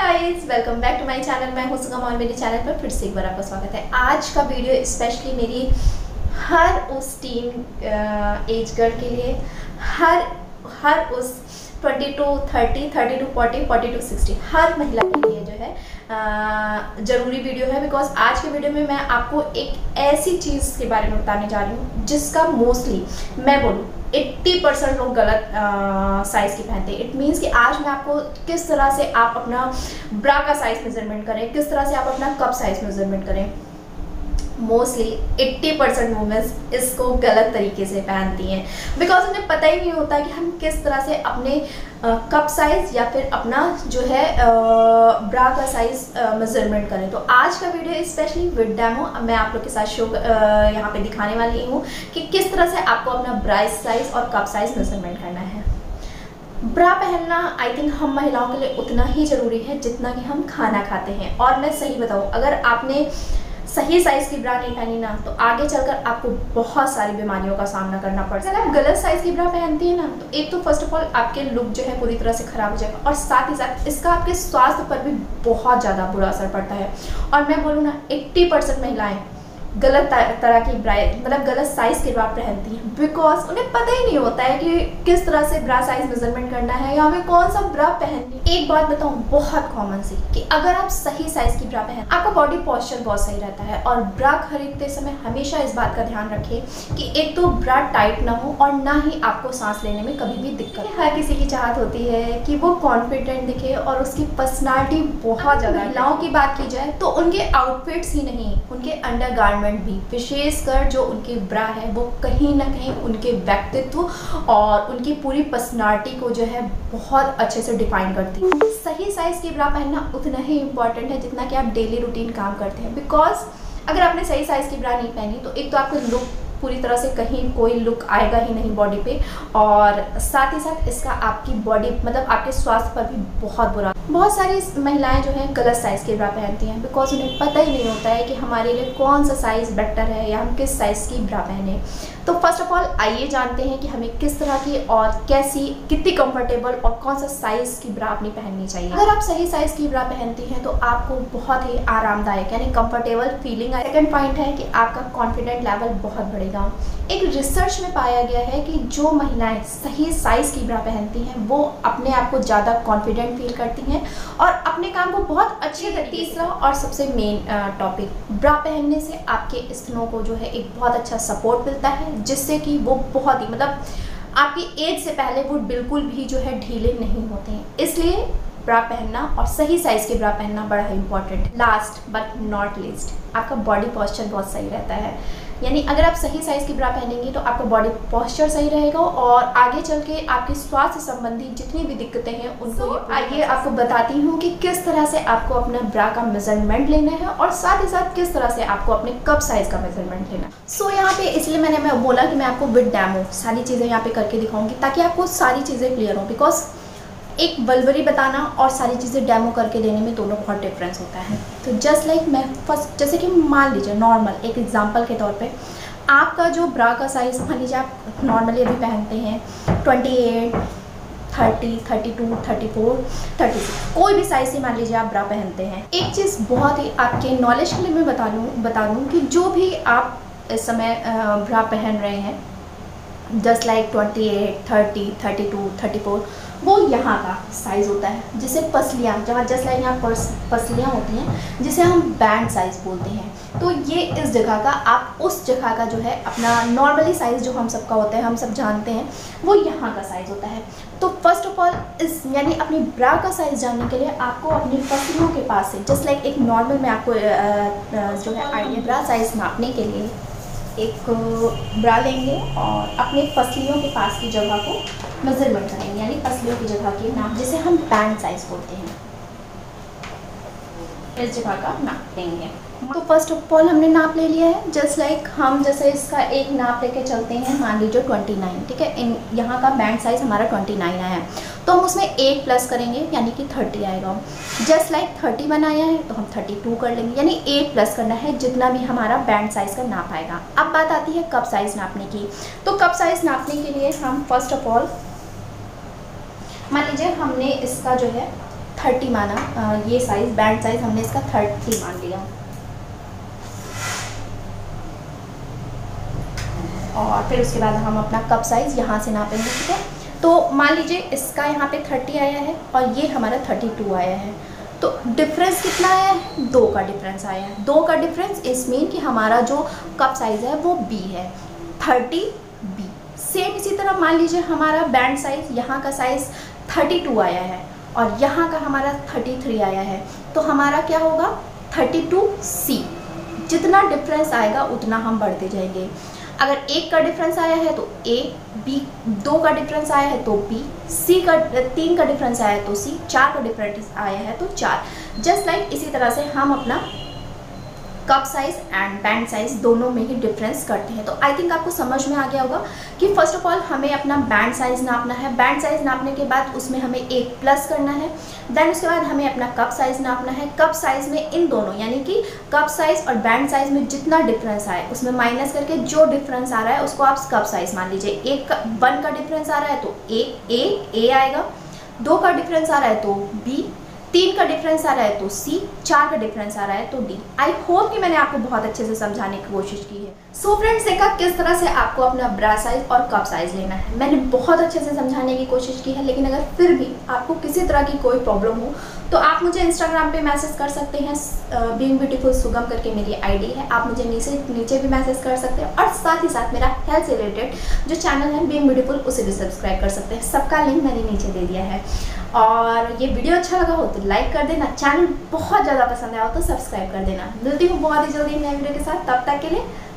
Guys, welcome back to my channel. मैं हूं सुगम और मेरे चैनल पर फिर से एक बार आपका स्वागत है। आज का वीडियो स्पेशली मेरी हर उस टीन एज गर्ल के लिए, हर उस 20 to 30, 30 to 40, 40 to 60 हर महिला के लिए जो है ज़रूरी वीडियो है। बिकॉज आज के वीडियो में मैं आपको एक ऐसी चीज़ के बारे में बताने जा रही हूँ जिसका मोस्टली मैं बोलूँ 80% लोग गलत साइज़ की पहनते हैं। इट मीन्स कि आज मैं आपको किस तरह से आप अपना ब्रा का साइज़ मेजरमेंट करें, किस तरह से आप अपना कप साइज़ मेजरमेंट करें। मोस्टली 80% वुमेन्स इसको गलत तरीके से पहनती हैं बिकॉज उन्हें पता ही नहीं होता कि हम किस तरह से अपने कप साइज़ या फिर अपना जो है ब्रा का साइज़ मेजरमेंट करें। तो आज का वीडियो स्पेशली विद डेमो मैं आप लोग के साथ शो यहाँ पे दिखाने वाली हूँ कि किस तरह से आपको अपना ब्रा साइज़ और कप साइज़ मेजरमेंट करना है। ब्रा पहनना आई थिंक हम महिलाओं के लिए उतना ही ज़रूरी है जितना कि हम खाना खाते हैं। और मैं सही बताऊँ, अगर आपने सही साइज़ की ब्रा नहीं पहनी ना तो आगे चलकर आपको बहुत सारी बीमारियों का सामना करना पड़ सकता है। अगर आप गलत साइज़ की ब्रा पहनती है ना तो एक तो फर्स्ट ऑफ ऑल आपके लुक जो है पूरी तरह से ख़राब हो जाएगा और साथ ही साथ इसका आपके स्वास्थ्य पर भी बहुत ज़्यादा बुरा असर पड़ता है। और मैं बोलूँ ना 80% महिलाएँ गलत तरह की ब्रा मतलब गलत साइज़ की ब्रा पहनती हैं बिकॉज उन्हें पता ही नहीं होता है कि किस तरह से ब्रा साइज़ मेजरमेंट करना है या हमें कौन सा ब्रा पहननी है। एक बात बताऊँ बहुत कॉमन सी कि अगर आप सही साइज़ की ब्रा पहन आपका बॉडी पॉस्चर बहुत सही रहता है। और ब्रा खरीदते समय हमेशा इस बात का ध्यान रखें कि एक तो ब्रा टाइट ना हो और ना ही आपको सांस लेने में कभी भी दिक्कत। हर किसी की चाहत होती है कि वो कॉन्फिडेंट दिखे और उसकी पर्सनालिटी बहुत ज़्यादा। महिलाओं की बात की जाए तो उनके आउटफिट्स ही नहीं, उनके अंडर भी विशेषकर जो उनकी ब्रा है वो कहीं ना कहीं उनके व्यक्तित्व और उनकी पूरी पर्सनालिटी को जो है बहुत अच्छे से डिफाइन करती है। सही साइज़ की ब्रा पहनना उतना ही इम्पॉर्टेंट है जितना कि आप डेली रूटीन काम करते हैं। बिकॉज अगर आपने सही साइज़ की ब्रा नहीं पहनी तो एक तो आपका लुक पूरी तरह से कहीं कोई लुक आएगा ही नहीं बॉडी पे और साथ ही साथ इसका आपकी बॉडी मतलब आपके स्वास्थ्य पर भी बहुत सारी महिलाएं जो हैं गलत साइज़ की ब्रा पहनती हैं बिकॉज उन्हें पता ही नहीं होता है कि हमारे लिए कौन सा साइज़ बेटर है या हम किस साइज़ की ब्रा पहने। तो फर्स्ट ऑफ ऑल आइए जानते हैं कि हमें किस तरह की और कैसी कितनी कंफर्टेबल और कौन सा साइज़ की ब्रा अपनी पहननी चाहिए। अगर आप सही साइज़ की ब्रा पहनती हैं तो आपको बहुत ही आरामदायक यानी कंफर्टेबल फीलिंग आए। सेकंड पॉइंट है कि आपका कॉन्फिडेंट लेवल बहुत बढ़ेगा। एक रिसर्च में पाया गया है कि जो महिलाएं सही साइज़ की ब्रा पहनती हैं वो अपने आप को ज़्यादा कॉन्फिडेंट फील करती हैं और अपने काम को बहुत अच्छे तरीके। तीसरा और सबसे मेन टॉपिक, ब्रा पहनने से आपके स्तनों को जो है एक बहुत अच्छा सपोर्ट मिलता है जिससे कि वो बहुत ही मतलब आपकी एज से पहले वो बिल्कुल भी जो है ढीले नहीं होते हैं। इसलिए ब्रा पहनना और सही साइज़ की ब्रा पहनना बड़ा ही इंपॉर्टेंट है। लास्ट बट नॉट लीस्ट, आपका बॉडी पॉस्चर बहुत सही रहता है। यानी अगर आप सही साइज़ की ब्रा पहनेंगे तो आपका बॉडी पॉस्चर सही रहेगा और आगे चल के आपके स्वास्थ्य संबंधी जितनी भी दिक्कतें हैं उनको आइए आपको बताती हूँ कि किस तरह से आपको अपना ब्रा का मेजरमेंट लेना है और साथ ही साथ किस तरह से आपको अपने कप साइज़ का मेजरमेंट लेना है। सो यहाँ पे इसलिए मैंने बोला कि मैं आपको विद डेमो सारी चीज़ें यहाँ पे करके दिखाऊंगी ताकि आपको सारी चीज़ें क्लियर हो। बिकॉज एक बल्बरी बताना और सारी चीज़ें डेमो करके देने में दोनों बहुत डिफरेंस होता है। तो जस्ट लाइक मैं फर्स्ट जैसे कि मान लीजिए नॉर्मल एक एग्जांपल के तौर पे आपका जो ब्रा का साइज़ मान लीजिए आप नॉर्मली अभी पहनते हैं 28, 30, 32, 34, 36 कोई भी साइज़ से मान लीजिए आप ब्रा पहनते हैं। एक चीज़ बहुत ही आपके नॉलेज के लिए मैं बता दूँ कि जो भी आप इस समय ब्रा पहन रहे हैं जस्ट लाइक 28, 30, 32, 34 वो यहाँ का साइज़ होता है जिसे पसलियाँ जहाँ जस्ट लाइक यहाँ पसलियाँ होती हैं जिसे हम बैंड साइज़ बोलते हैं। तो ये इस जगह का आप उस जगह का जो है अपना नॉर्मली साइज़ जो हम सबका होता है हम सब जानते हैं वो यहाँ का साइज़ होता है। तो फर्स्ट ऑफ ऑल इस यानी अपनी ब्रा का साइज़ जानने के लिए आपको अपनी पसलियों के पास से जस्ट लाइक एक नॉर्मल में आपको जो है आइडिया ब्रा साइज़ नापने के लिए एक ब्रा लेंगे और अपने पसलियों के पास की जगह को मेजरमेंट करेंगे यानी पसलियों की जगह के नाप जिसे हम बैंड साइज़ बोलते हैं इस जगह का नाप लेंगे। तो फर्स्ट ऑफ ऑल हमने नाप ले लिया है। जस्ट लाइक हम जैसे इसका एक नाप लेके चलते हैं मान लीजिए 29, ठीक है। इन यहाँ का बैंड साइज़ हमारा 29 आया है तो हम उसमें 1 प्लस करेंगे यानी कि 30 आएगा। जस्ट लाइक 31 आया है तो हम 32 कर लेंगे यानी 1 प्लस करना है जितना भी हमारा बैंड साइज़ का नाप आएगा। अब बात आती है कप साइज़ नापने की। तो कप साइज़ नापने के लिए हम फर्स्ट ऑफ ऑल मान लीजिए हमने इसका जो है 30 माना, ये साइज़ बैंड साइज़ हमने इसका 30 मान लिया। और फिर उसके बाद हम अपना कप साइज़ यहाँ से नापेंगे, ठीक है। तो मान लीजिए इसका यहाँ पे 30 आया है और ये हमारा 32 आया है, तो डिफरेंस कितना आया है? 2 का डिफरेंस आया है। 2 का डिफरेंस इस मीन कि हमारा जो कप साइज़ है वो B है, 30B। सेम इसी तरह मान लीजिए हमारा बैंड साइज़, यहाँ का साइज़ 32 आया है और यहाँ का हमारा 33 आया है, तो हमारा क्या होगा? 32C। जितना डिफरेंस आएगा उतना हम बढ़ते जाएंगे। अगर 1 का डिफरेंस आया है तो A, B, 2 का डिफरेंस आया है तो B, 3 का डिफरेंस आया है तो C, 4 का डिफरेंस आया है तो 4। जस्ट लाइक इसी तरह से हम अपना cup size and band size दोनों में ही डिफरेंस करते हैं। तो आई थिंक आपको समझ में आ गया होगा कि फर्स्ट ऑफ ऑल हमें अपना बैंड साइज़ नापना है। बैंड साइज़ नापने के बाद उसमें हमें एक प्लस करना है। देन उसके बाद हमें अपना कप साइज़ नापना है। कप साइज़ में इन दोनों यानी कि कप साइज़ और बैंड साइज़ में जितना डिफरेंस आए उसमें माइनस करके जो डिफरेंस आ रहा है उसको आप कप साइज़ मान लीजिए। 1 का डिफरेंस आ रहा है तो A आएगा, 2 का डिफरेंस आ रहा है तो B, 3 का डिफरेंस आ रहा है तो C, 4 का डिफरेंस आ रहा है तो D। आई होप कि मैंने आपको बहुत अच्छे से समझाने की कोशिश की है। सो फ्रेंड्स, देखा किस तरह से आपको अपना ब्रा साइज और कप साइज लेना है। मैंने बहुत अच्छे से समझाने की कोशिश की है, लेकिन अगर फिर भी आपको किसी तरह की कोई प्रॉब्लम हो तो आप मुझे इंस्टाग्राम पे मैसेज कर सकते हैं। बीइंग ब्यूटीफुल सुगम करके मेरी आईडी है, आप मुझे नीचे भी मैसेज कर सकते हैं। और साथ ही साथ मेरा हेल्थ से रिलेटेड जो चैनल है बीइंग ब्यूटीफुल, उसे भी सब्सक्राइब कर सकते हैं। सबका लिंक मैंने नीचे दे दिया है। और ये वीडियो अच्छा लगा हो तो लाइक कर देना, चैनल बहुत ज़्यादा पसंद आया हो तो सब्सक्राइब कर देना। मिलती हूँ बहुत ही जल्दी नए वीडियो के साथ, तब तक के लिए